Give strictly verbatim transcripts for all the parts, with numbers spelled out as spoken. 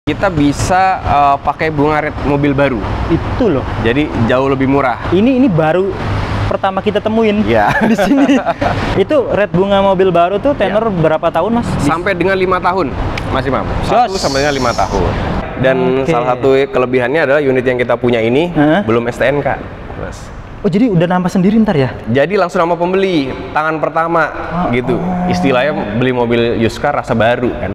kita bisa uh, pakai bunga red mobil baru. Itu loh. Jadi jauh lebih murah. Ini ini baru pertama kita temuin ya di sini. Itu red bunga mobil baru tuh tenor ya. berapa tahun, Mas? Sampai dengan lima tahun, Mas Imam. Satu sampai dengan lima tahun. Dan okay. salah satu kelebihannya adalah unit yang kita punya ini huh? belum S T N K, Mas. Oh, jadi udah nama sendiri ntar ya? Jadi langsung nama pembeli, tangan pertama, oh, gitu. Oh. Istilahnya beli mobil used car rasa baru kan.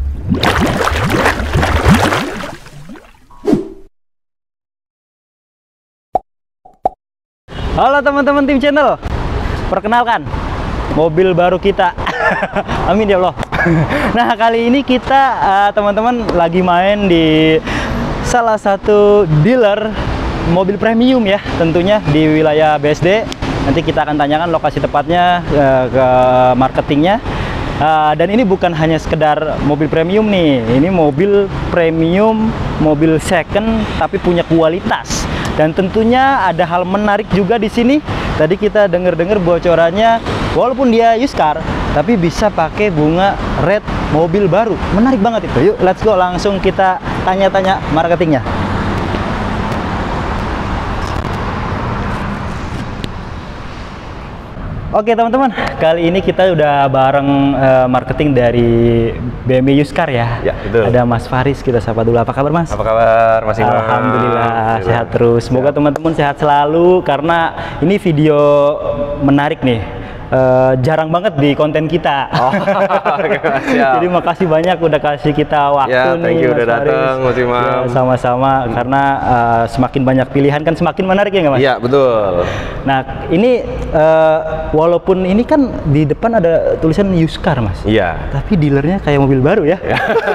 Halo teman-teman tim channel, perkenalkan mobil baru kita. Amin ya Allah. Nah, kali ini kita teman-teman uh, lagi main di salah satu dealer mobil premium ya, tentunya di wilayah B S D. Nanti kita akan tanyakan lokasi tepatnya uh, ke marketingnya. Uh, dan ini bukan hanya sekedar mobil premium nih, ini mobil premium, mobil second tapi punya kualitas. Dan tentunya ada hal menarik juga di sini. Tadi kita dengar-dengar bocorannya, walaupun dia used car, tapi bisa pakai bunga red mobil baru. Menarik banget itu. Yuk, let's go, langsung kita tanya-tanya marketingnya. Oke teman-teman, kali ini kita udah bareng uh, marketing dari B M W Used Car ya. Ya, betul. Ada Mas Faris, kita sapa dulu. Apa kabar, Mas? Apa kabar, Mas Imam? Alhamdulillah, Alhamdulillah, sehat terus. Semoga teman-teman sehat selalu, karena ini video menarik nih. Uh, jarang banget di konten kita. Oh, jadi makasih banyak udah kasih kita waktu ya, nih, thank you Mas udah datang, Mas Imam. Ya, sama-sama, hmm. karena uh, semakin banyak pilihan kan semakin menarik ya nggak, Mas? Iya, betul. Nah, ini uh, walaupun ini kan di depan ada tulisan used car, Mas. Iya. Tapi dealernya kayak mobil baru ya.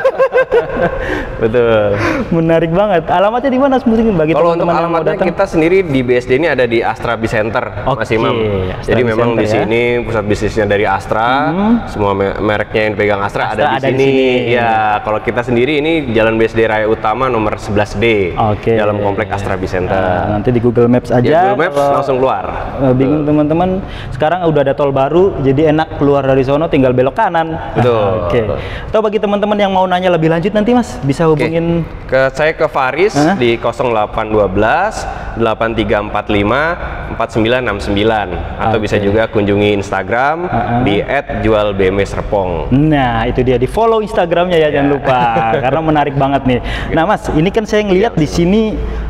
Betul. Menarik banget. Alamatnya di mana mungkin bagi kalau untuk teman-teman yang mau datang? Kita sendiri di B S D ini ada di Astra Bicenter, okay, Mas Imam. Astra Jadi memang di sini ya? pusat bisnisnya dari Astra, hmm. semua mereknya yang dipegang Astra, Astra ada, di, ada sini. di sini. Ya, kalau kita sendiri ini Jalan B S D Raya Utama nomor sebelas D, okay. dalam komplek Astra Bicenter. Nah, nanti di Google Maps aja. Ya, Google Maps kalau langsung keluar. Bingung teman-teman, sekarang udah ada tol baru, jadi enak keluar dari sono tinggal belok kanan. Betul. Oke. Okay. Atau bagi teman-teman yang mau nanya lebih lanjut nanti, Mas, bisa hubungin okay. ke saya ke Faris huh? di nol delapan satu dua delapan tiga empat lima empat sembilan enam sembilan, atau okay. bisa juga kunjungi Instagram uh -huh. di et jual B M W Serpong. Nah, itu dia, di follow Instagramnya ya, yeah. jangan lupa karena menarik banget nih. Nah, Mas, ini kan saya ngelihat yeah. di sini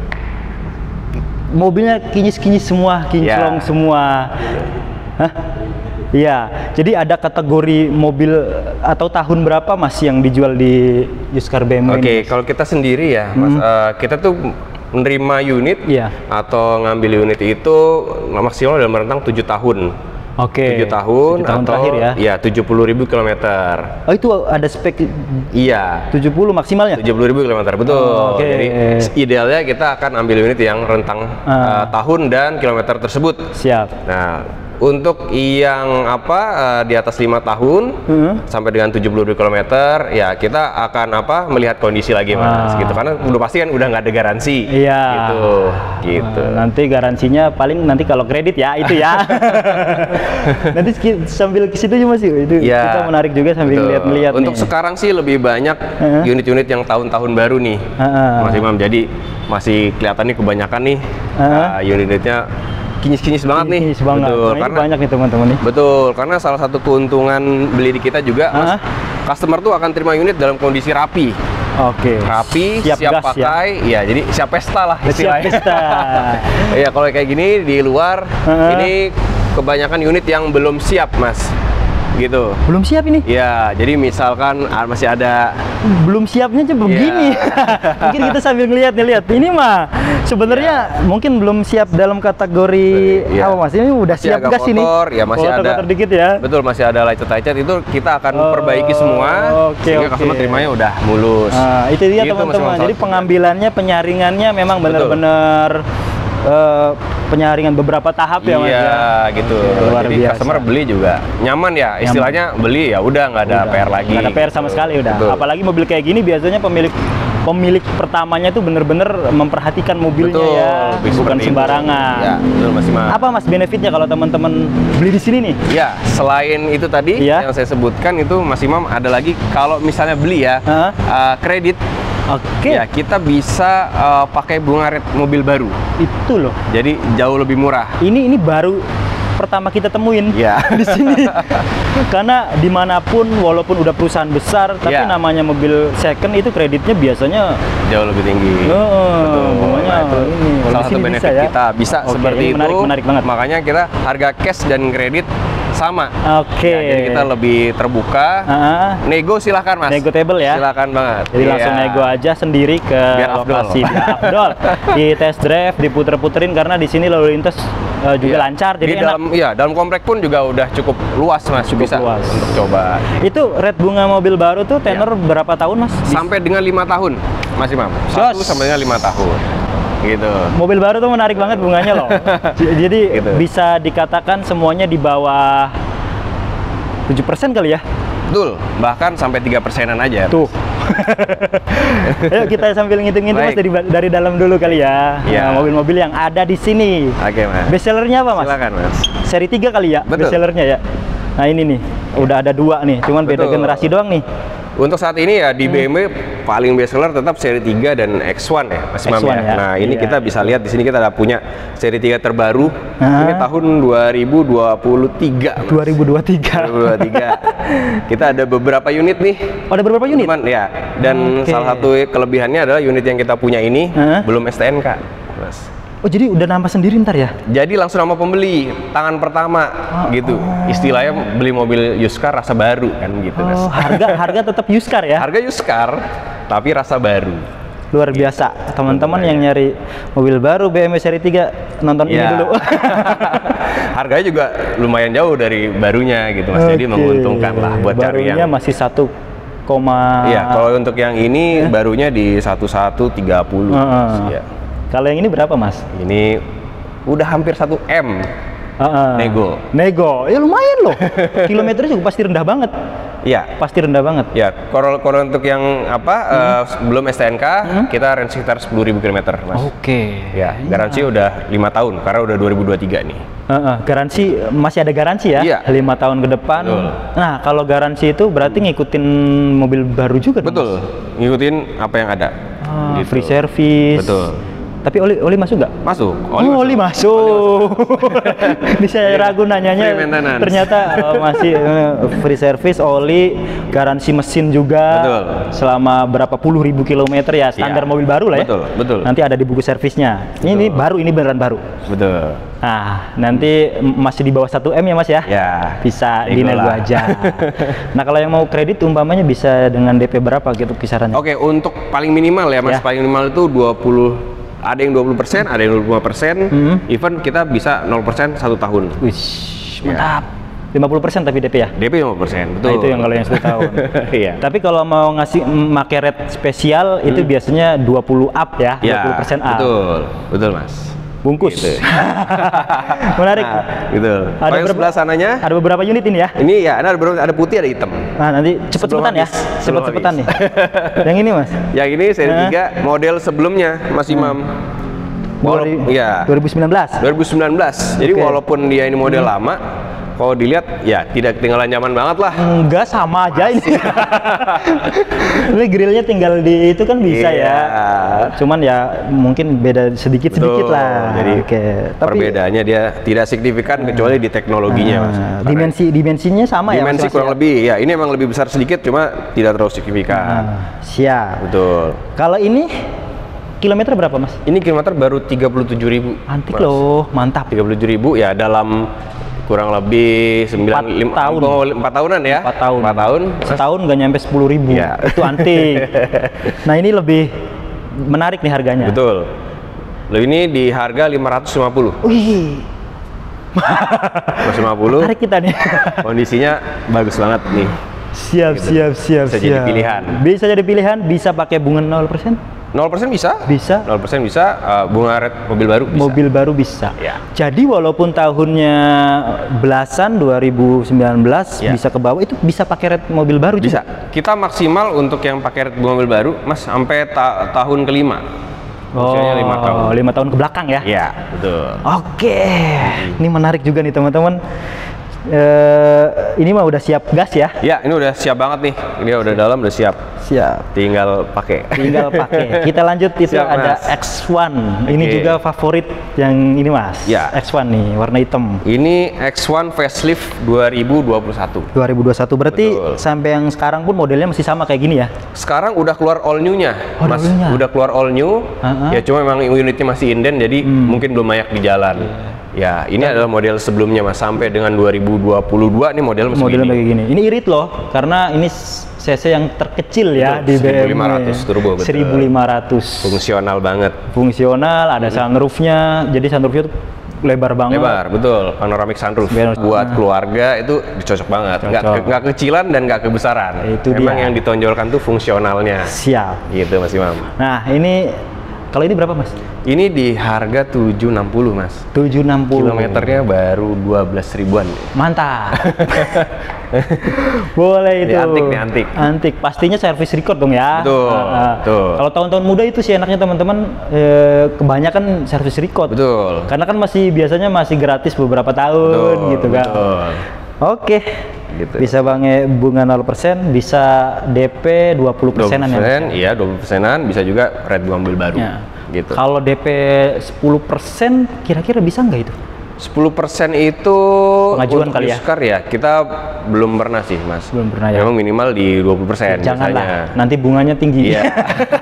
mobilnya kinyis-kinyis semua, kinclong yeah. semua. Hah? Iya, jadi ada kategori mobil atau tahun berapa, Mas, yang dijual di used car B M W? Oke, okay, kalau kita sendiri ya, Mas, hmm. uh, kita tuh menerima unit yeah. atau ngambil unit itu maksimal dalam rentang tujuh tahun. Oke. Okay. tujuh tahun, tujuh tahun atau terakhir ya? Iya, tujuh puluh ribu kilometer. Oh, itu ada spek? Iya. tujuh puluh maksimalnya? tujuh puluh ribu kilometer, betul. Oh, okay. Jadi idealnya kita akan ambil unit yang rentang uh. Uh, tahun dan kilometer tersebut. Siap. Nah, untuk yang apa uh, di atas lima tahun hmm. sampai dengan tujuh puluh kilometer, ya kita akan apa melihat kondisi lagi, Mas, ah. gitu, karena udah pasti kan udah nggak ada garansi. Iya. Gitu, gitu. Uh, nanti garansinya paling nanti kalau kredit ya itu ya. Nanti sambil ke situ aja, Mas, itu ya, kita menarik juga sambil lihat-lihat. Untuk nih. Sekarang sih lebih banyak unit-unit uh -huh. yang tahun-tahun baru nih, uh -huh. Mas Imam. Jadi masih kelihatan nih kebanyakan nih uh -huh. uh, unit-unitnya kinyis-kinyis banget nih. Kinyis banget. Betul, nah, karena banyak nih teman-teman nih. Betul, karena salah satu keuntungan beli di kita juga, Mas, uh-huh. customer tuh akan terima unit dalam kondisi rapi. Oke. Okay. Rapi, siap, siap gas, pakai, ya. ya jadi siap pesta lah istilahnya. Siap pesta. Iya, kalau kayak gini di luar, uh-huh. ini kebanyakan unit yang belum siap, Mas. Gitu. Belum siap ini? Ya, jadi misalkan masih ada belum siapnya aja begini. Yeah. Mungkin kita sambil ngeliat nih, lihat. Ini mah sebenarnya yeah. mungkin belum siap dalam kategori yeah. apa, Mas? Ini udah masih siap gas ini. Ya, masih kotor, ada. Kotor dikit ya. Betul, masih ada lecet-lecet, itu kita akan oh, perbaiki semua okay, sehingga okay. customer terimanya udah mulus. Nah, itu dia gitu, teman-teman. Jadi pengambilannya, penyaringannya memang benar-benar Uh, penyaringan beberapa tahap ya, Mas. Iya, gitu. Luar Jadi biasa. Customer beli juga nyaman ya, istilahnya nyaman. Beli ya udah nggak ada udah, P R lagi. Nggak ada P R sama sekali udah. Betul. Apalagi mobil kayak gini biasanya pemilik pemilik pertamanya tuh bener-bener memperhatikan mobilnya. Betul, ya, bukan sembarangan. Ya, betul, Mas Imam. Apa, Mas, benefitnya kalau teman-teman beli di sini nih? Ya, selain itu tadi ya. yang saya sebutkan itu, Mas Imam, ada lagi kalau misalnya beli ya uh -huh. uh, kredit. Oke. Ya, kita bisa uh, pakai bunga red mobil baru. Itu loh. Jadi jauh lebih murah. Ini ini baru pertama kita temuin ya. di sini. Karena dimanapun, walaupun udah perusahaan besar, tapi ya. namanya mobil second itu kreditnya biasanya jauh lebih tinggi. Oh, Betul. Nah, itu ini. salah satu benefit bisa, ya? kita bisa Oke, seperti ini menarik, itu. Menarik banget. Makanya kita harga cash dan kredit sama. Oke. Ya, jadi kita lebih terbuka. Uh-huh. Nego silahkan mas. Nego table ya. Silakan banget. Jadi yeah. langsung nego aja sendiri ke Biar lokasi biar afdol. Di test drive, diputer-puterin karena di sini lalu lintas uh, juga yeah. lancar. Jadi di enak. dalam, ya dalam komplek pun juga udah cukup luas mas. Cukup bisa luas untuk coba. Itu red bunga mobil baru tuh tenor yeah. berapa tahun mas? Sampai dengan lima tahun, Mas Imam. Satu sampai dengan lima tahun. Gitu. Mobil baru tuh menarik banget bunganya loh. Jadi gitu. Bisa dikatakan semuanya di bawah tujuh persen kali ya? Betul, bahkan sampai tiga persenan aja. Tuh. Ayo kita sambil ngitung-ngitung mas dari, dari dalam dulu kali ya. Ya. Mobil-mobil yang ada di sini. Oke mas. Bestsellernya apa mas? Silakan mas. Seri tiga kali ya? Betul. Bestsellernya ya? Nah ini nih, udah ada dua nih, cuman beda Betul. generasi doang nih. Untuk saat ini ya di hmm. B M W paling bestseller tetap seri tiga dan X satu ya Mas Imam ya. ya. Nah ini iya. kita bisa lihat di sini kita ada punya seri tiga terbaru. Ah. Ini tahun dua ribu dua puluh tiga. Mas. dua ribu dua puluh tiga. dua ribu dua puluh tiga. Kita ada beberapa unit nih. Oh, ada beberapa unit? Teman, ya. Dan okay. salah satu kelebihannya adalah unit yang kita punya ini huh? belum S T N K, Mas. Oh jadi udah nambah sendiri ntar ya? Jadi langsung sama pembeli, tangan pertama oh, gitu. Oh. Istilahnya beli mobil used car rasa baru kan gitu. Oh, harga harga tetap used car ya? Harga used car, tapi rasa baru. Luar biasa, teman-teman yang nyari mobil baru B M W seri tiga nonton ya. Ini dulu. Harganya juga lumayan jauh dari barunya gitu mas, okay. Jadi menguntungkan lah buat barunya cari yang masih satu koma. Iya, kalau untuk yang ini eh? barunya di satu satu tiga puluh. Uh-uh. Ya. Kalau yang ini berapa mas? Ini udah hampir satu M. Uh-uh. Nego. Nego, ya lumayan loh. Kilometernya juga pasti rendah banget. Iya, pasti rendah banget. Ya, kalau kalau untuk yang apa hmm. uh, belum S T N K, hmm. kita range sekitar sepuluh ribu kilometer, mas. Oke. Okay. Ya, garansi ya. Udah lima tahun karena udah dua ribu dua puluh tiga nih. Uh-uh. Garansi masih ada garansi ya? Iya. lima tahun ke depan. Betul. Nah, kalau garansi itu berarti ngikutin mobil baru juga dong? Betul. Mas? Ngikutin apa yang ada. Ah, gitu. Free service. Betul. Tapi oli oli masuk nggak? Masuk. Oli oh, masuk. Oli masuk. Bisa ragu nanyanya. Ternyata oh, masih uh, free service, oli, garansi mesin juga. Betul. Selama berapa puluh ribu kilometer ya, standar ya. Mobil baru lah ya. Betul, betul. Nanti ada di buku servisnya. Ini, ini baru, ini beneran baru. Betul. Nah, nanti masih di bawah satu M ya mas ya? Ya. Bisa dinego aja. Nah, kalau yang mau kredit umpamanya bisa dengan D P berapa gitu kisarannya? Oke, untuk paling minimal ya mas, ya. Paling minimal itu dua puluh. Ada yang dua puluh persen, ada yang dua puluh lima persen, hmm. even kita bisa nol persen satu tahun. Wih, mantap. Ya. lima puluh persen tapi D P ya? D P lima puluh persen, betul. Nah, itu yang kalau yang satu tahun. Iya. Tapi kalau mau ngasih make rate spesial, hmm. itu biasanya dua puluh up ya, ya, dua puluh persen up. Betul, betul mas. Bungkus. Gitu. Menarik. Nah, gitu. Ada yang sebelah sananya? Ada beberapa unit ini ya? Ini ya, ada beberapa, ada putih, ada hitam. Nah, nanti cepet-cepetan ya. Cepet-cepetan nih. Yang ini mas? Yang ini seri tiga model sebelumnya, Mas Imam. Walaupun, ya. dua ribu sembilan belas. dua ribu sembilan belas. Jadi okay. walaupun dia ini model hmm. lama, kalau dilihat ya tidak ketinggalan zaman banget lah. Enggak, sama aja ini. Ini grillnya tinggal di itu kan bisa yeah. ya. Cuman ya mungkin beda sedikit-sedikit lah. Jadi okay. perbedaannya dia tidak signifikan uh, kecuali di teknologinya uh, mas. Dimensi dimensinya sama dimensi ya. Dimensi kurang ya? Lebih ya. Ini emang lebih besar sedikit, cuma tidak terlalu signifikan. Uh, siap. Betul. Kalau ini kilometer berapa mas? Ini kilometer baru tiga puluh tujuh ribu. Antik mas. Loh, mantap. tiga puluh tujuh ribu ya dalam kurang lebih sembilan lima tahun. empat tahunan ya. empat tahun. empat tahun. Setahun nggak nyampe sepuluh ribu. Ya. Itu antik. Nah, ini lebih menarik nih harganya. Betul. Loh, ini di harga lima ratus lima puluh. Wih. lima ratus lima puluh. Menarik kita nih. Kondisinya bagus banget nih. Siap, gitu. siap, siap, bisa siap. jadi pilihan. Bisa jadi pilihan, bisa pakai bunga nol persen. nol persen bisa? Bisa. nol persen bisa, uh, bunga red mobil baru bisa. Mobil baru bisa. Ya. Jadi walaupun tahunnya belasan dua ribu sembilan belas ya. Bisa ke bawah itu bisa pakai red mobil baru bisa. Juga? Kita maksimal untuk yang pakai red mobil baru, Mas, sampai ta tahun kelima. Oh, lima tahun. lima tahun ke belakang ya? Iya, betul. Oke. Hmm. Ini menarik juga nih teman-teman. Uh, ini mah udah siap gas ya? Ya, ini udah siap banget nih. Ini udah dalam, udah siap. Siap. Tinggal pakai. Tinggal pakai. Kita lanjut itu siap, ada Mas. X satu. Okay. Ini juga favorit yang ini Mas. Ya. X satu nih, warna hitam. Ini X satu facelift dua ribu dua puluh satu. dua ribu dua puluh satu berarti betul. Sampai yang sekarang pun modelnya masih sama kayak gini ya? Sekarang udah keluar all new-nya. Oh, Mas, new-nya. Udah keluar all new. Uh-huh. Ya cuma memang unitnya masih inden, jadi hmm. mungkin belum layak di jalan. Yeah. Ya, ini Dan, adalah model sebelumnya Mas, sampai dengan dua ribu dua puluh dua ini model masih model kayak gini. Ini irit loh, karena ini C C yang terkecil ya betul, di B M W. seribu lima ratus turbo betul. seribu lima ratus. Fungsional banget. Fungsional, ada hmm. sunroofnya. Jadi sunroofnya tuh lebar banget. Lebar, betul. Panoramic sunroof. Biar, Buat nah. keluarga itu cocok banget. Cocok. Nggak, ke, nggak kecilan dan nggak kebesaran. Itu Memang dia. Yang ditonjolkan tuh fungsionalnya. Siap. Gitu Mas Imam. Nah, ini kalau ini berapa Mas? Ini di harga tujuh enam puluh Mas. tujuh enam puluh. Kilometernya baru dua belas ribuan. Mantap. Boleh itu. Ini antik nih, antik. Antik. Pastinya service record dong ya. Betul. Nah, betul. Kalau tahun-tahun muda itu sih enaknya teman-teman eh, kebanyakan service record. Betul. Karena kan masih biasanya masih gratis beberapa tahun betul, gitu kan. Betul. Oke. Gitu. Bisa bange bunga nol persen, bisa D P dua puluh persenan ya? Iya, dua puluh persenan, bisa juga red mobil baru. Ya. Gitu. Kalau D P sepuluh persen kira-kira bisa nggak itu? sepuluh persen itu pengajuan kali ya? ya? Kita belum pernah sih Mas. Belum pernah ya? Memang minimal di dua puluh persen. Janganlah, nanti bunganya tinggi. Iya.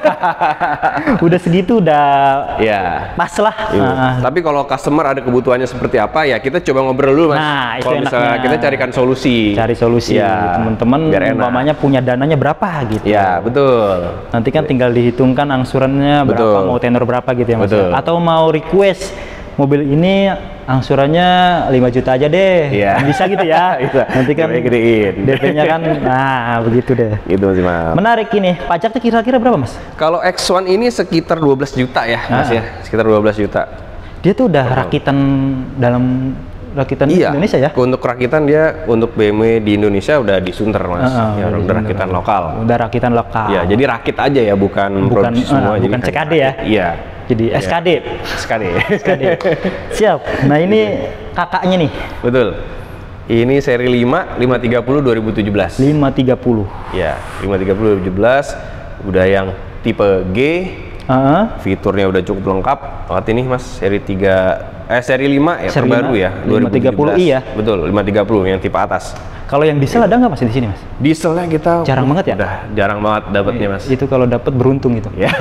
Udah segitu udah ya. Pas lah. Uh. Tapi kalau customer ada kebutuhannya seperti apa ya kita coba ngobrol dulu Mas. Nah, itu kalau misalnya kita carikan solusi. Cari solusi. Ya. Teman-teman umpamanya punya dananya berapa gitu. Ya, betul. Nanti kan tinggal dihitungkan angsurannya berapa, betul. Mau tenor berapa gitu ya Mas. Betul. Atau mau request mobil ini angsurannya lima juta aja deh, yeah. Bisa gitu ya. Nanti kan D P-nya kan, nah begitu deh. Gitu Mas Imam. Menarik ini, pajaknya kira-kira berapa Mas? Kalau X satu ini sekitar dua belas juta ya Mas ah. ya, sekitar dua belas juta. Dia tuh udah rakitan dalam rakitan iya, Indonesia ya? Untuk rakitan dia, untuk B M W di Indonesia udah disunter Mas, uh, ya, udah, udah rakitan lokal. Udah rakitan lokal. Ya, jadi rakit aja ya, bukan, bukan produksi semua. Uh, bukan C K D ya? Iya. Jadi S K D. S K D. S K D. Siap. Nah ini kakaknya nih. Betul. Ini seri lima, lima tiga puluh dua ribu tujuh belas. lima tiga puluh. Ya, lima tiga puluh dua ribu tujuh belas. Udah yang tipe G. Uh-huh. Fiturnya udah cukup lengkap. Banget ini Mas, seri tiga eh seri lima ya, seri terbaru lima, ya, lima tiga puluh i ya. Betul, lima tiga puluh yang tipe atas. Kalau yang diesel ada nggak Mas di sini Mas? Dieselnya kita jarang banget ya? Udah jarang banget dapatnya Mas. Itu kalau dapat beruntung itu. Ya.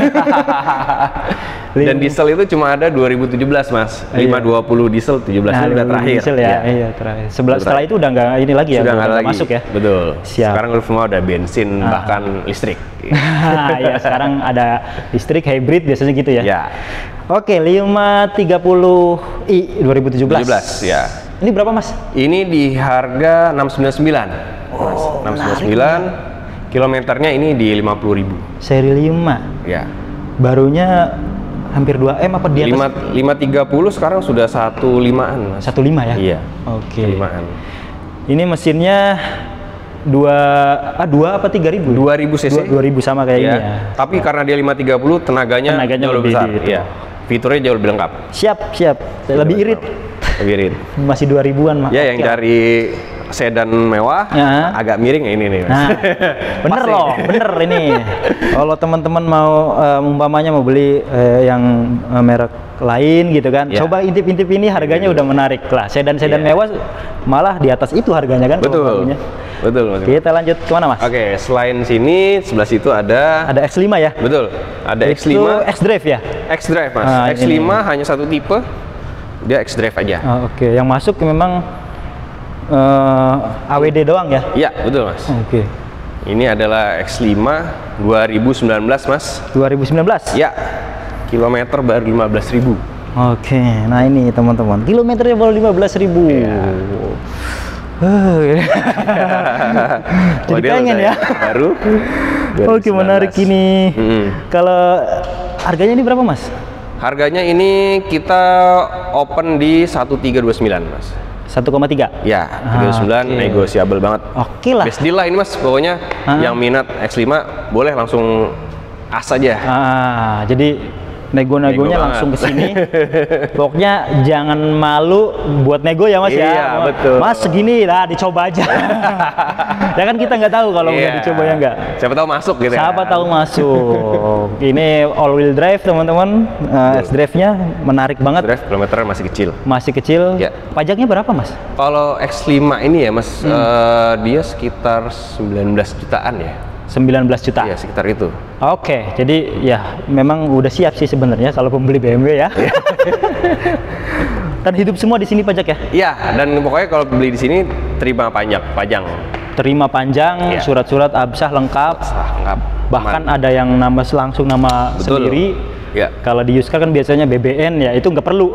Dan diesel itu cuma ada dua ribu tujuh belas Mas. lima dua puluh diesel, tujuh belas nah, itu udah terakhir. Diesel ya, ya. Iya terakhir. Sebelah setelah itu udah nggak ini lagi ya, sudah nggak lagi masuk ya. Betul. Siap. Sekarang semua ada bensin ah. bahkan listrik. Ya sekarang ada listrik hybrid biasanya gitu ya. Ya. Oke, lima tiga puluh i dua ribu tujuh belas. tujuh belas ya. Ini berapa Mas? Ini di harga enam sembilan sembilan. Oh, enam sembilan sembilan. Kilometernya ini di lima puluh ribu. Seri lima. Ya. Barunya hampir dua M apa dia? lima tiga puluh sekarang sudah satu limaan. satu lima ya? Iya. Oke. satu limaan. Ini mesinnya dua ah dua apa tiga ribu? dua ribu cc. dua ribu sama kayak ya. ini ya. Tapi karena dia lima tiga puluh tenaganya, tenaganya jauh lebih besar. gitu. Iya. Fiturnya jauh lebih lengkap. Siap, siap. Lebih irit. Lebih irit. Masih dua ribuan mah. Ya, yang dari sedan mewah ya. Agak miring ya ini nih Mas. Nah, bener loh, bener ini. Kalau teman-teman mau uh, umpamanya mau beli uh, yang uh, merek lain gitu kan, ya. Coba intip-intip ini harganya ya. Udah menarik lah. Sedan-sedan ya. Mewah malah di atas itu harganya kan. Betul. Betul Mas. Kita lanjut kemana Mas? Oke, selain sini sebelah situ ada ada X lima ya. Betul. Ada itu X lima. X-Drive ya. X-Drive Mas. Ah, X lima ini. Hanya satu tipe. Dia X-Drive aja. Oh, Oke, okay. Yang masuk memang uh, A W D doang ya? Iya, betul Mas. Oke. Okay. Ini adalah X lima dua ribu sembilan belas Mas. dua ribu sembilan belas? Ya. Kilometer baru lima belas ribu. Oke, okay. Nah ini teman-teman, kilometernya baru lima belas ribu. Ya. Uh, jadi pengen ya. Baru. Oke, menarik ini. Hmm. Kalau harganya ini berapa Mas? Harganya ini kita open di seribu tiga ratus dua puluh sembilan Mas. satu koma tiga? Ya, tiga puluh sembilan, okay. Negosiable banget. Oke okay lah. Best deal lah ini Mas, pokoknya ah. Yang minat X lima boleh langsung as aja. Ah, jadi nego-negonya langsung ke sini. Pokoknya jangan malu buat nego ya Mas iya, ya. Iya, betul. Mas segini lah, dicoba aja. Ya kan kita nggak tahu kalau iya. udah dicoba ya nggak. Siapa tahu masuk gitu. Siapa kan? tahu masuk. Ini all wheel drive teman-teman. Uh, S-Drive-nya menarik banget. S-Drive kilometer masih kecil. Masih kecil. Ya. Pajaknya berapa Mas? Kalau X lima ini ya Mas, hmm. uh, dia sekitar sembilan belas jutaan ya. sembilan belas juta. Iya, sekitar itu. Oke, jadi ya memang udah siap sih sebenarnya kalau pembeli B M W ya. Dan hidup semua di sini pajak ya? Iya, dan pokoknya kalau beli di sini terima pajak, pajang. Terima panjang, surat-surat absah lengkap. Absah lengkap. Bahkan Aman. Ada yang nama langsung nama Betul. Sendiri. Ya. Kalau di Yuska kan biasanya B B N ya, itu nggak perlu.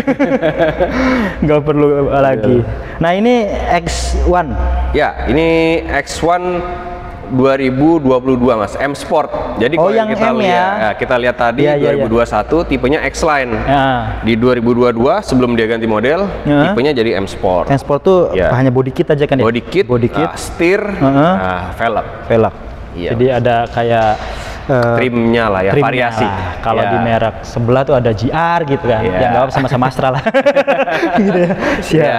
Nggak perlu lagi. Nah, ini X satu. Ya, ini X satu dua ribu dua puluh dua Mas, M Sport. Jadi oh, kalau yang kita M lihat, ya? ya, kita lihat tadi ya, ya, dua ribu dua puluh satu ya. Tipenya X-Line. Ya. Di dua ribu dua puluh dua sebelum dia ganti model, ya. Tipenya jadi M Sport. M Sport tuh ya. Hanya body kit aja kan ya? Body kit, body kit, uh, setir, uh -huh. uh, velg. Velg. Iya. Jadi ada kayak uh, trimnya lah ya, trimnya variasi. Kalau ya. Di merek sebelah tuh ada G R gitu kan. Ya, ya nggak apa sama-sama Astra lah. Gitu ya. Siap. Ya.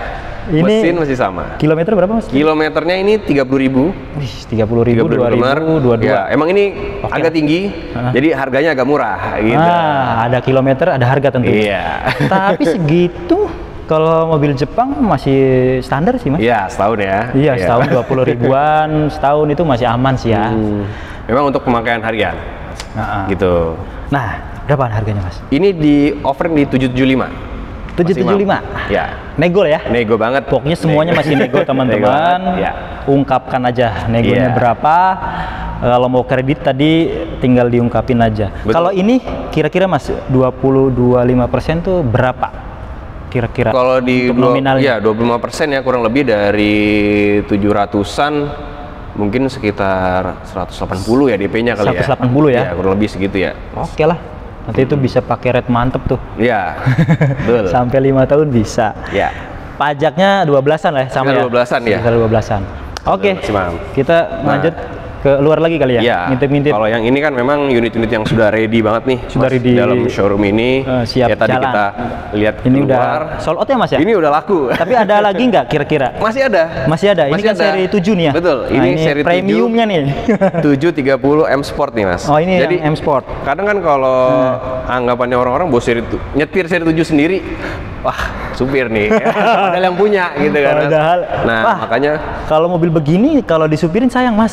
Ini mesin masih sama. Kilometer berapa Mas? Kilometernya ini tiga puluh ribu. Wih, tiga puluh ribu, dua ribu dua puluh dua. Ya, emang ini okay. agak tinggi, uh. jadi harganya agak murah gitu. Ah, ada kilometer, ada harga tentu. Iya. Tapi segitu kalau mobil Jepang masih standar sih Mas? Iya, setahun ya. Iya, setahun dua puluh ribuan, setahun itu masih aman sih ya. Hmm. Memang untuk pemakaian harian. Nah, gitu. Nah, berapa harganya Mas? Ini di offering di tujuh tujuh lima. tujuh tujuh lima? Ya. Nego ya? Nego banget. Pokoknya semuanya nego. Masih nego teman-teman. Ya. Ungkapkan aja negonya ya. Berapa. Kalau mau kredit tadi tinggal diungkapin aja. Kalau ini kira-kira Mas dua puluh dua puluh lima persen tuh berapa? Kira-kira. Kalau di nominalnya? Ya, dua puluh lima persen ya, kurang lebih dari tujuh ratusan. Mungkin sekitar seratus delapan puluh ya D P-nya kali ya. seratus delapan puluh ya? Ya, kurang lebih segitu ya. Oke lah. Nanti itu bisa pakai red mantep tuh. Iya. Betul. Sampai lima tahun bisa. Ya. Pajaknya dua belasan lah ya, sama ya. dua belasan ya. dua belasan. Oke. Okay. Kita lanjut nah. ke luar lagi kali ya. Iya. Ngintip-ngintip. Kalau yang ini kan memang unit-unit yang sudah ready banget nih. Sudah Mas, ready dalam showroom ini. Uh, siap ya, tadi jalan. kita lihat ini keluar. Udah sold out ya Mas ya? Ini udah laku. Tapi ada lagi nggak kira-kira? Masih ada. Masih ada. Ini Masih kan ada. seri tujuh nih ya. Betul. Nah, ini, ini seri premiumnya nih. tujuh tiga puluh M Sport nih Mas. Oh, ini jadi yang M Sport. Kadang kan kalau hmm. anggapannya orang-orang bos seri tu, nyetir seri tujuh sendiri, wah supir nih. Padahal yang punya gitu kan. Padahal. Nah, wah, makanya kalau mobil begini kalau disupirin sayang Mas.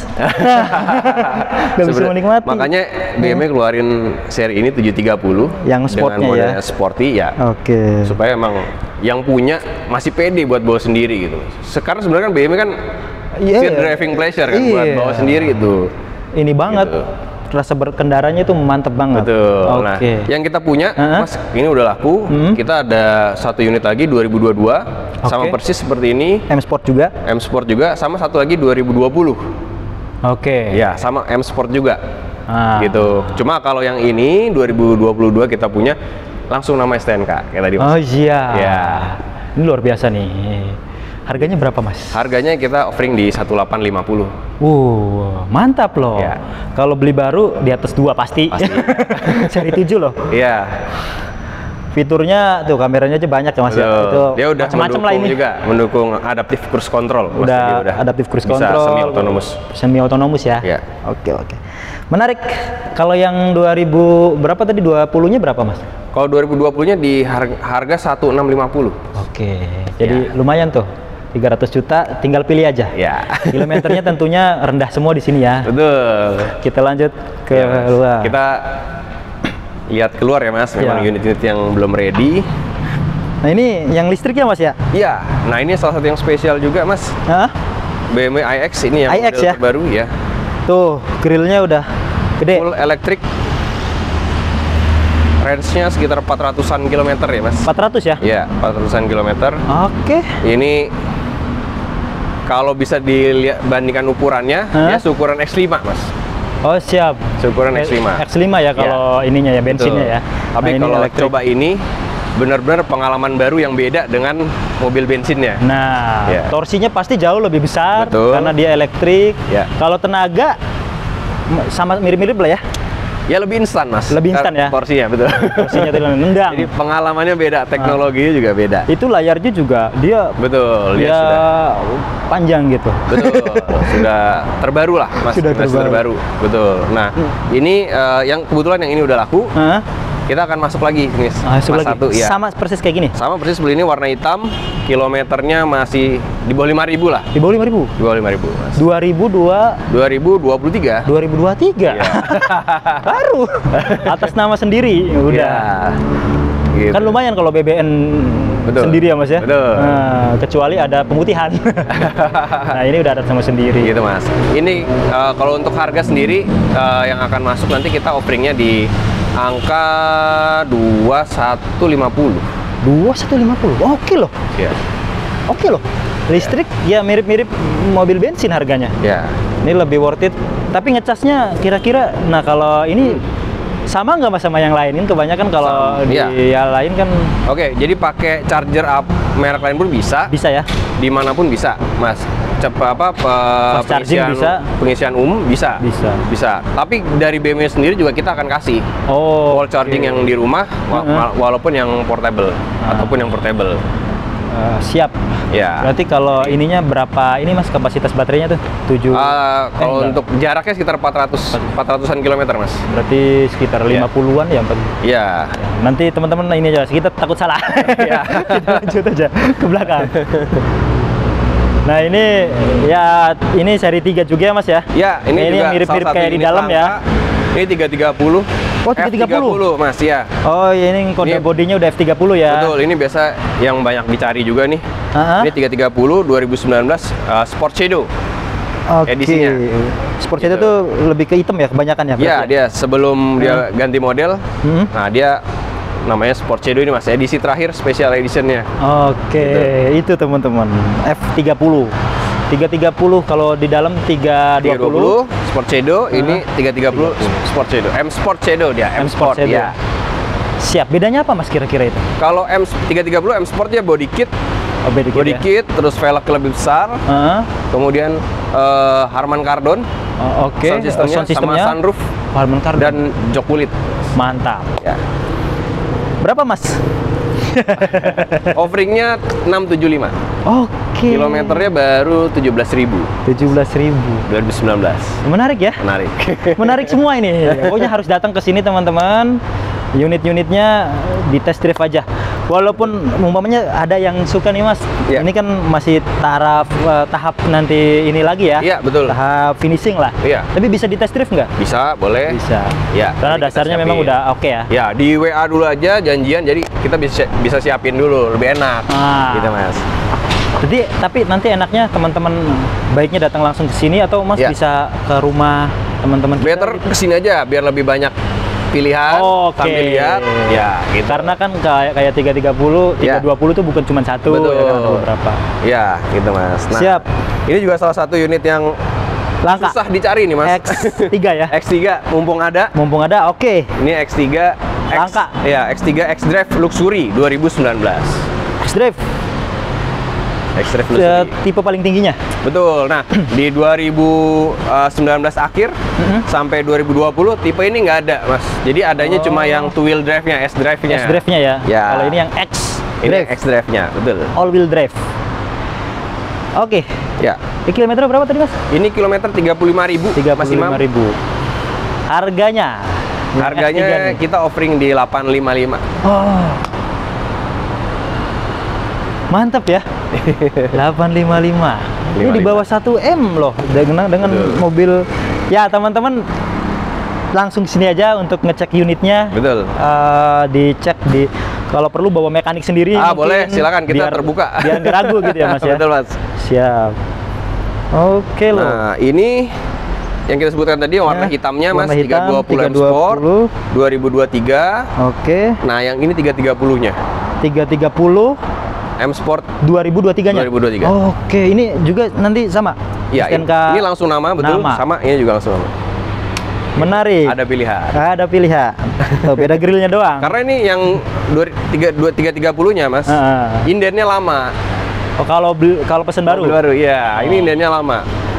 Gak bisa menikmati. Makanya B M W keluarin seri ini tujuh tiga puluh yang sportnya dengan model ya. sporty ya. Oke. Okay. Supaya emang yang punya masih pede buat bawa sendiri gitu. Sekarang sebenarnya kan B M W kan yeah, sheer driving pleasure kan yeah. buat bawa sendiri itu. Ini banget. Gitu. Rasa berkendaranya itu mantep banget. Betul. Oke. Nah, yang kita punya, uh-huh. Mas, ini udah laku. Hmm. Kita ada satu unit lagi dua ribu dua puluh dua, okay. sama persis seperti ini. M Sport juga. M Sport juga, sama satu lagi dua ribu dua puluh. Oke. Okay. Ya, sama M Sport juga. Ah. Gitu. Cuma kalau yang ini dua ribu dua puluh dua kita punya langsung nama S T N K kayak tadi Mas. Oh iya. Ya. Ini luar biasa nih. Harganya berapa Mas? Harganya kita offering di satu delapan lima nol. Wow, mantap loh. Ya. Kalau beli baru di atas dua pasti. Pasti. Seri tujuh loh. Iya. Fiturnya tuh kameranya aja banyak ya Mas. Ya. Itu dia udah macam-macam lah ini. Juga mendukung adaptive cruise control. Udah, udah adaptive cruise bisa control. Semi otonomus. Semi otonomus ya. Iya. Oke, oke. Menarik. Kalau yang dua ribu berapa tadi, dua puluh-nya berapa Mas? Kalau dua ribu dua puluh-nya di harga, harga satu enam lima nol. Oke. Jadi ya. Lumayan tuh. tiga ratus juta, tinggal pilih aja. Ya. Kilometernya tentunya rendah semua di sini ya. Betul. Kita lanjut ke ya, luar. Kita lihat keluar ya Mas, memang unit-unit ya. yang belum ready. Nah ini yang listriknya Mas ya? Iya. Nah ini salah satu yang spesial juga Mas. Hah? B M W i X ini yang i X model ya? terbaru ya. Tuh, grillnya udah gede. Full electric. Range-nya sekitar empat ratusan kilometer ya Mas. empat ratus ya? Iya, empat ratusan kilometer. Oke. Ini kalau bisa dilihat bandingkan ukurannya, huh? ya ukuran X lima Mas. Oh siap. Ukuran X lima. X lima ya kalau ya. ininya ya bensinnya. Betul. Ya. Tapi nah, kalau ini coba ini benar-benar pengalaman baru yang beda dengan mobil bensinnya. Nah, ya. Torsinya pasti jauh lebih besar. Betul. Karena dia elektrik. Ya. Kalau tenaga sama mirip-mirip lah ya. Ya lebih instan mas. Lebih instan ya? Porsinya betul. Porsinya tuh nendang. Jadi pengalamannya beda, teknologinya juga beda. Itu layarnya juga dia betul. Dia, dia sudah panjang gitu. Betul. Sudah terbaru lah mas. Sudah terbaru. terbaru. Betul. Nah hmm. ini uh, yang kebetulan yang ini udah laku. Huh? Kita akan masuk lagi nih, masuk lagi. Satu, ya. Sama persis kayak gini? Sama persis, beli ini warna hitam, kilometernya masih di bawah lima ribu lah. Di bawah lima ribu? Di bawah lima ribu, mas. dua ribu dua... dua ribu dua puluh tiga. dua ribu dua puluh tiga? Iya. Baru? Atas nama sendiri, udah. Ya, gitu. Kan lumayan kalau B B N betul. Sendiri ya mas ya? Betul. Nah, kecuali ada pemutihan. Nah ini udah atas nama sendiri. Gitu mas. Ini uh, kalau untuk harga sendiri uh, yang akan masuk nanti kita offeringnya di angka dua satu lima puluh. dua satu lima puluh. Oh, oke loh. Iya. Oke loh. Listrik ya mirip-mirip mobil bensin harganya. Ya. Ini lebih worth it. Tapi ngecasnya kira-kira, nah kalau ini sama nggak mas sama yang lain? Ini kebanyakan kalau di ya. yang lain kan. Oke, jadi pakai charger up merek lain pun bisa. Bisa ya. Dimanapun bisa, mas. Cepat apa pe, pengisian bisa, pengisian umum bisa, bisa, bisa. Tapi dari B M W sendiri juga kita akan kasih oh, wall charging okay. yang di rumah, wa uh-huh. walaupun yang portable uh. ataupun yang portable. Uh, siap. Ya. Berarti kalau ininya berapa ini mas kapasitas baterainya tuh? tujuh. Uh, kalau eh, untuk jaraknya sekitar empat ratus empat ratusan kilometer mas. Berarti sekitar lima puluhan ya? Iya. Nanti teman-teman ini aja, kita takut salah. Ya. Kita lanjut aja ke belakang. Nah ini ya ini seri tiga juga ya mas ya? Ya ini, nah, ini yang mirip-mirip kayak di dalam ya. Ini tiga tiga puluh. Oh tiga tiga puluh mas ya. Oh ya ini kode ini, bodinya udah F tiga puluh ya. Betul, ini biasa yang banyak dicari juga nih. Uh-huh. Ini tiga tiga puluh dua ribu sembilan belas uh, Sport Shadow. Okay. Edisinya. Sport Shadow gitu. Tuh lebih ke hitam ya kebanyakan ya? Iya dia sebelum hmm. dia ganti model, hmm. nah dia namanya Sport Shadow ini mas, edisi terakhir special editionnya. Oke, okay. gitu. Itu teman-teman F tiga puluh. tiga tiga puluh kalau di dalam tiga dua puluh Sport Shadow, uh-huh. ini tiga tiga puluh Sport Shadow. M Sport Shadow dia, M, M Sport, Sport ya. Siap. Bedanya apa mas kira-kira itu? Kalau M tiga tiga puluh M Sport dia body kit. Oh, body kit, body ya? kit terus velg lebih besar. Uh-huh. Kemudian uh, Harman Kardon. Oh, oke. Okay. Sound systemnya, sound systemnya sama sunroof. Harman Kardon dan jok kulit. Mantap. Ya. Berapa mas? Offeringnya enam tujuh lima. Oke. Okay. Kilometernya baru tujuh belas ribu. tujuh belas ribu. dua ribu sembilan belas. Menarik ya? Menarik. Menarik semua ini. Pokoknya harus datang ke sini teman-teman. Unit-unitnya di test drive aja. Walaupun umpamanya ada yang suka nih mas, ya. Ini kan masih taraf uh, tahap nanti ini lagi ya? Iya betul. Tahap finishing lah. Iya. Tapi bisa di test drive nggak? Bisa, boleh. Bisa. Ya. Karena dasarnya memang udah oke okay ya. Ya di W A dulu aja janjian, jadi kita bisa bisa siapin dulu lebih enak. Ah. Gitu mas. Jadi tapi nanti enaknya teman-teman baiknya datang langsung ke sini atau mas ya. Bisa ke rumah teman-teman kita? Better gitu? Kesini aja biar lebih banyak pilihan oh, okay. sambil lihat ya gitu. Karena kan kayak kayak tiga tiga puluh, tiga dua puluh itu bukan cuma satu. Betul. Ya kan, ada beberapa. Ya, gitu Mas. Nah, siap. Ini juga salah satu unit yang langka. Susah dicari nih Mas. X tiga ya. X tiga mumpung ada. Mumpung ada, oke. Okay. Ini X tiga X, langka. Ya, X tiga X-Drive Luxury dua ribu sembilan belas. X-Drive. X-Drive Luxury. Tipe paling tingginya. Betul. Nah, di dua ribu sembilan belas akhir mm-hmm. sampai dua ribu dua puluh tipe ini nggak ada, Mas. Jadi adanya oh. cuma yang two wheel drive-nya, S-Drive-nya. S-Drive-nya ya. Ya. Kalau ini yang X. Ini X-Drive-nya, betul. All wheel drive. Oke. Okay. Ya. Ini kilometer berapa tadi, Mas? Ini kilometer tiga puluh lima ribu. tiga puluh lima ribu. Harganya? Harganya kita offering di delapan lima lima. Oh. Mantap ya. delapan lima lima. Ini di bawah satu M loh dengan dengan Betul. Mobil. Ya, teman-teman langsung sini aja untuk ngecek unitnya. Betul. Uh, dicek di kalau perlu bawa mekanik sendiri. Ah, boleh, silakan kita biar, terbuka. Biar nggak ragu gitu ya, Mas ya. Betul, Mas. Siap. Oke loh. Nah, ini yang kita sebutkan tadi warna ya, hitamnya Mas, warna hitam, tiga dua puluh M Sport dua ribu dua puluh tiga. Oke. Nah, yang ini tiga tiga puluh-nya. tiga tiga puluh M Sport dua ribu dua puluh tiga-nya. dua ribu dua puluh tiga. Oke, ini juga nanti sama. Iya, ini, ini langsung nama betul, nama. Sama ini juga langsung nama. Menarik. Ada pilihan. Ada pilihan. Tuh, beda grillnya doang. Karena ini yang tiga tiga puluh-nya, Mas. Uh. Indennya lama. Oh, kalau kalau pesan baru. Baru, iya. Oh. Ini indennya lama.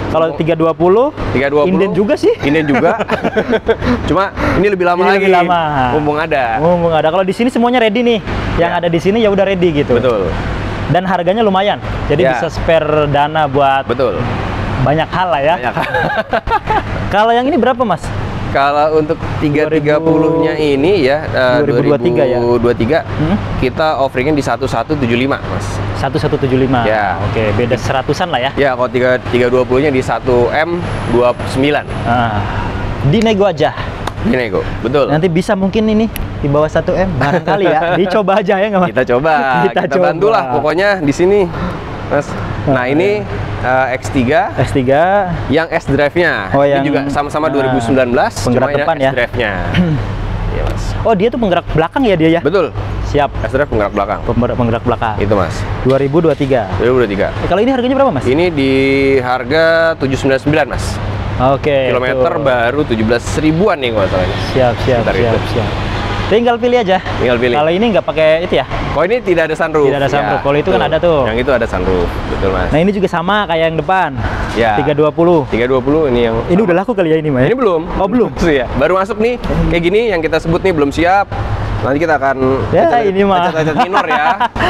Kalau tiga dua puluh, tiga dua puluh inden juga sih. Inden juga. Cuma ini lebih lama Ini lagi. lebih lama. Mumpung ada. Mumpung ada. Kalau di sini semuanya ready nih. Yang Ya. ada di sini ya udah ready gitu. Betul. Dan harganya lumayan. Jadi Ya. bisa spare dana buat Betul. banyak hal lah ya. Banyak. Kalau yang ini berapa, Mas? Kalau untuk tiga tiga puluh-nya ini ya uh, dua ribu dua puluh tiga ya? dua ribu dua puluh tiga Hmm? kita offeringin di satu satu tujuh lima, Mas. satu satu tujuh lima. Ya. Oke, beda seratusan lah ya. Ya, kalau tiga tiga dua puluh-nya di satu M dua puluh sembilan. Ah, dinego aja. Ini kok. Betul. Nanti bisa mungkin ini di bawah satu M barangkali ya. Dicoba aja ya nggak, Mas? Kita coba, Kita kita, coba. bantulah pokoknya di sini, Mas. Nah, ini uh, X tiga S tiga yang S drive-nya. Oh, yang- ini juga sama-sama ah, dua ribu sembilan belas, penggerak cuma ini depan S ya? drive-nya. Iya, Mas. Oh, dia tuh penggerak belakang ya dia ya? Betul. Siap. S drive penggerak belakang. Penggerak, penggerak belakang. Itu, Mas. dua ribu dua puluh tiga. dua ribu dua puluh tiga. Eh, kalau ini harganya berapa, Mas? Ini di harga tujuh ratus sembilan puluh sembilan, Mas. Oke. Kilometer tuh. baru tujuh belas ribuan nih kalau salah. Siap, siap, Sekitar siap, itu. siap. Tinggal pilih aja. Tinggal pilih. Kalau ini nggak pakai itu ya? Kalau ini tidak ada sunroof. Tidak ada sunroof. Kalau itu kan betul. ada tuh. Yang itu ada sunroof, betul, Mas. Nah, ini juga sama kayak yang depan. Ya. tiga dua puluh. tiga dua puluh ini yang Ini udah laku kali ya ini, Mas? Ini belum. Oh, belum. Iya. Baru masuk nih. Kayak gini yang kita sebut nih belum siap. Nanti kita akan Ya, cacat- ini mah. cacat-cacat minor ya.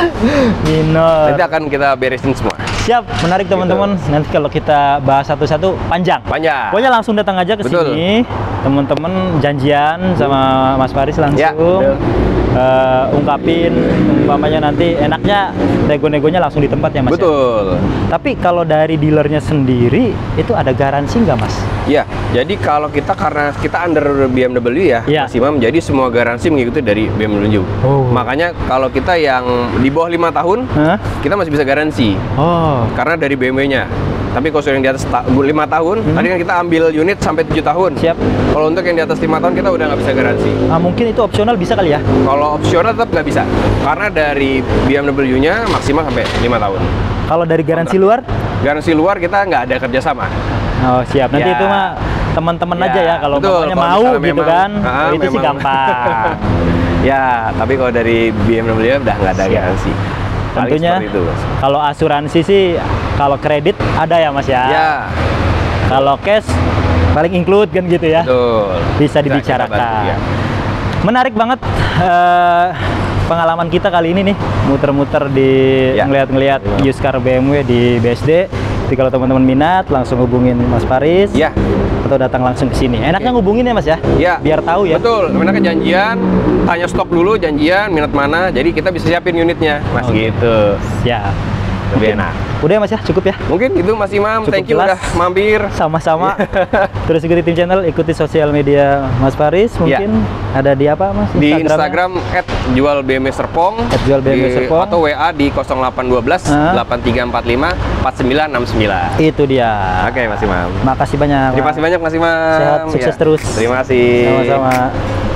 Minor. Nanti akan kita beresin semua. Siap, menarik teman-teman. Nanti kalau kita bahas satu-satu panjang. Panjang. Pokoknya langsung datang aja ke Betul. sini. Teman-teman janjian sama Mas Faris langsung. Ya, betul. Eh, ungkapin umpamanya nanti enaknya nego-negonya langsung di tempat ya, Mas. ya? Betul. Tapi kalau dari dealernya sendiri itu ada garansi nggak, Mas? Ya, jadi kalau kita karena kita under B M W ya, Iya. Mas Imam, jadi semua garansi mengikuti dari B M W. Oh. Makanya kalau kita yang di bawah lima tahun, Hah? kita masih bisa garansi Oh. karena dari B M W-nya. Tapi kalau yang di atas ta- lima tahun, Hmm. tadi kan kita ambil unit sampai tujuh tahun. Siap. Kalau untuk yang di atas lima tahun kita udah nggak bisa garansi. Ah, mungkin itu opsional bisa kali ya? Kalau opsional tetap nggak bisa, karena dari B M W-nya maksimal sampai lima tahun. Kalau dari garansi luar? Garansi luar kita nggak ada kerjasama. Oh, siap. Nanti Ya. itu mah teman-teman Ya, aja ya kalau betul. pokoknya Kalau mau misalnya gitu memang- kan. Ah, Oh, itu sih memang. gampang. Ya, tapi kalau dari B M W udah nggak ada Siap. garansi. Paling Tentunya seperti itu, Mas. kalau asuransi sih kalau kredit ada ya, Mas ya. Ya, Kalau cash paling include kan gitu ya. betul. Bisa kita dibicarakan. bantu, ya. Menarik banget eh, pengalaman kita kali ini nih muter-muter di Ya. ngeliat-ngeliat Ya. used car B M W di B S D. Jadi kalau teman-teman minat langsung hubungin Mas Faris Ya, atau datang langsung ke sini. Enaknya ngubungin ya, Mas ya? ya. Biar tahu ya. Betul. Mereka janjian, tanya stok dulu, janjian, minat mana. Jadi kita bisa siapin unitnya, Mas. Oke. Gitu. Siap. Lebih enak. Udah ya, Mas ya? Cukup ya? Mungkin itu Mas Imam. Cukup Thank you jelas. udah mampir. Sama-sama. Terus ikuti tim channel, ikuti sosial media Mas Faris. Mungkin ada di apa, Mas? Di Instagramnya? Instagram at jual B M W Serpong, at jual B M W Di- Serpong. atau W A di nol delapan satu dua Hah? delapan tiga empat lima empat sembilan enam sembilan. Itu dia. Oke, Mas Imam. Makasih banyak. Terima kasih banyak Mas Imam. Sehat, sukses Ya. terus. Terima kasih. Sama-sama.